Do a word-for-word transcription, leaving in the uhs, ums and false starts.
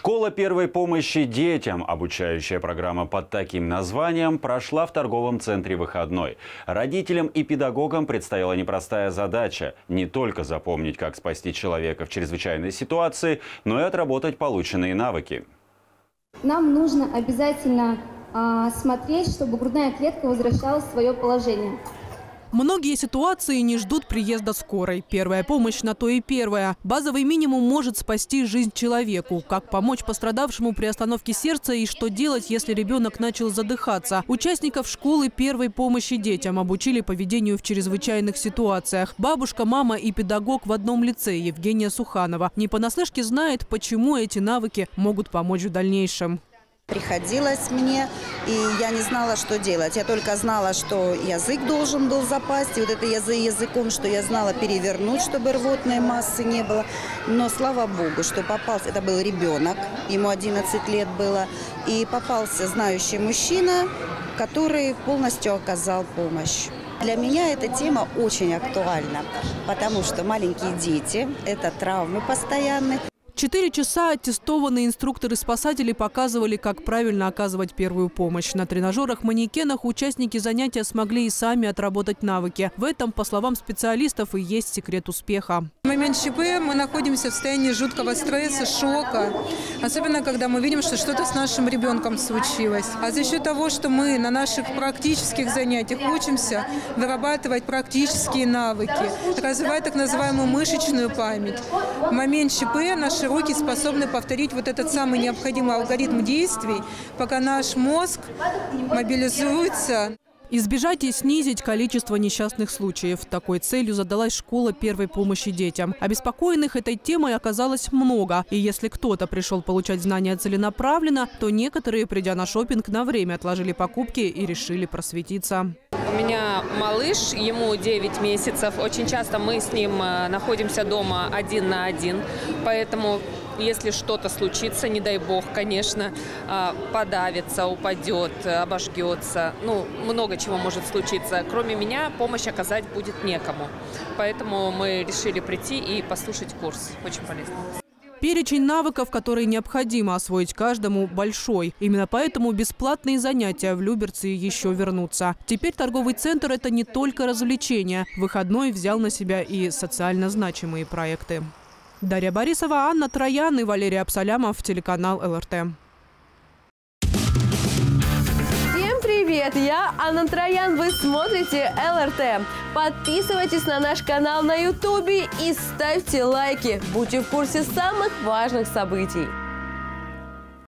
Школа первой помощи детям, обучающая программа под таким названием, прошла в торговом центре «Выходной». Родителям и педагогам предстояла непростая задача – не только запомнить, как спасти человека в чрезвычайной ситуации, но и отработать полученные навыки. Нам нужно обязательно а, смотреть, чтобы грудная клетка возвращалась в свое положение. Многие ситуации не ждут приезда скорой. Первая помощь на то и первая. Базовый минимум может спасти жизнь человеку. Как помочь пострадавшему при остановке сердца и что делать, если ребенок начал задыхаться. Участников школы первой помощи детям обучили поведению в чрезвычайных ситуациях. Бабушка, мама и педагог в одном лице Евгения Суханова не понаслышке знает, почему эти навыки могут помочь в дальнейшем. Приходилось мне, и я не знала, что делать. Я только знала, что язык должен был запасть, и вот это языком, что я знала, перевернуть, чтобы рвотной массы не было. Но слава богу, что попался, это был ребенок, ему одиннадцать лет было, и попался знающий мужчина, который полностью оказал помощь. Для меня эта тема очень актуальна, потому что маленькие дети – это травмы постоянные. Четыре часа аттестованные инструкторы-спасатели показывали, как правильно оказывать первую помощь. На тренажерах-манекенах участники занятия смогли и сами отработать навыки. В этом, по словам специалистов, и есть секрет успеха. В момент ЧП мы находимся в состоянии жуткого стресса, шока. Особенно, когда мы видим, что что-то с нашим ребенком случилось. А за счет того, что мы на наших практических занятиях учимся вырабатывать практические навыки, развивать так называемую мышечную память. В момент ЧП наши руки способны повторить вот этот самый необходимый алгоритм действий, пока наш мозг мобилизуется. Избежать и снизить количество несчастных случаев. Такой целью задалась школа первой помощи детям. Обеспокоенных этой темой оказалось много. И если кто-то пришел получать знания целенаправленно, то некоторые, придя на шопинг, на время отложили покупки и решили просветиться. У меня малыш, ему девять месяцев. Очень часто мы с ним находимся дома один на один. Поэтому, если что-то случится, не дай бог, конечно, подавится, упадет, обожгется. Ну, много чего может случиться. Кроме меня помощь оказать будет некому. Поэтому мы решили прийти и послушать курс. Очень полезно. Перечень навыков, которые необходимо освоить каждому, большой. Именно поэтому бесплатные занятия в Люберцы еще вернутся. Теперь торговый центр – это не только развлечение. Выходной взял на себя и социально значимые проекты. Дарья Борисова, Анна Троян и Валерий Абсалямов, телеканал эл эр тэ. Привет, я Анна Троян, вы смотрите эл эр тэ. Подписывайтесь на наш канал на ютубе и ставьте лайки. Будьте в курсе самых важных событий.